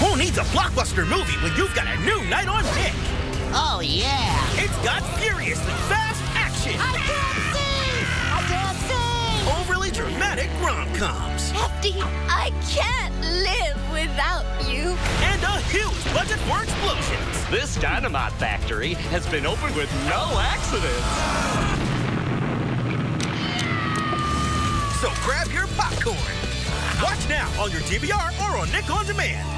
Who needs a blockbuster movie when you've got a new night on Nick? Oh, yeah. It's got furiously fast action. I can't see! Overly dramatic rom-coms. Hefty, I can't live without you. And a huge budget for explosions. This dynamite factory has been opened with no accidents. So grab your popcorn. Watch now on your DVR or on Nick On Demand.